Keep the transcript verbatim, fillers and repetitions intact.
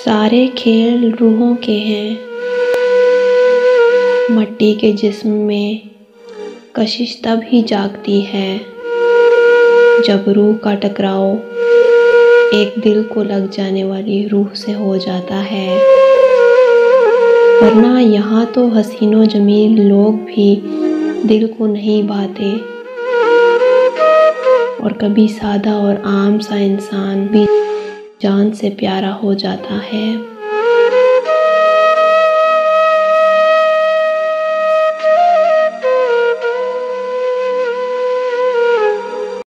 सारे खेल रूहों के हैं। मट्टी के जिस्म में कशिश तब ही जागती है जब रूह का टकराव एक दिल को लग जाने वाली रूह से हो जाता है। वरना यहाँ तो हसीनो जमील लोग भी दिल को नहीं भाते और कभी सादा और आम सा इंसान भी जान से प्यारा हो जाता है।